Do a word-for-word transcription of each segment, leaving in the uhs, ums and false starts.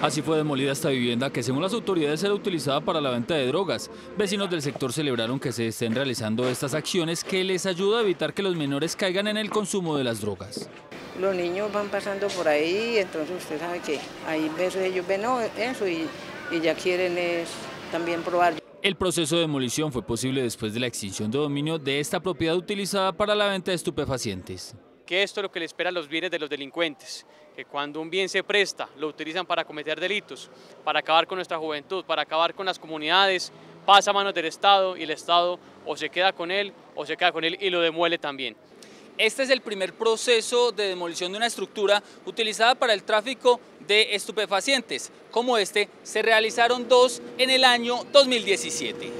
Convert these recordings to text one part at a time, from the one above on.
Así fue demolida esta vivienda que según las autoridades era utilizada para la venta de drogas. Vecinos del sector celebraron que se estén realizando estas acciones que les ayuda a evitar que los menores caigan en el consumo de las drogas. Los niños van pasando por ahí, entonces usted sabe que hay veces ellos ven no, eso y, y ya quieren es también probar. El proceso de demolición fue posible después de la extinción de dominio de esta propiedad utilizada para la venta de estupefacientes. Que esto es lo que le espera a los bienes de los delincuentes, que cuando un bien se presta, lo utilizan para cometer delitos, para acabar con nuestra juventud, para acabar con las comunidades, pasa a manos del Estado y el Estado o se queda con él o se queda con él y lo demuele también. Este es el primer proceso de demolición de una estructura utilizada para el tráfico de estupefacientes. Como este, se realizaron dos en el año dos mil diecisiete.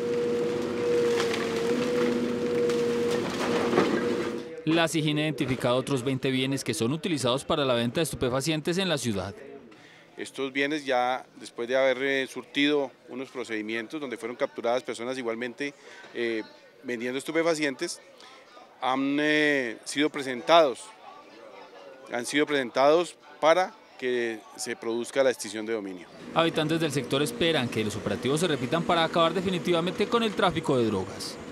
La SIJIN ha identificado otros veinte bienes que son utilizados para la venta de estupefacientes en la ciudad. Estos bienes ya, después de haber eh, surtido unos procedimientos donde fueron capturadas personas igualmente eh, vendiendo estupefacientes, han eh, sido presentados, han sido presentados para que se produzca la extinción de dominio. Habitantes del sector esperan que los operativos se repitan para acabar definitivamente con el tráfico de drogas.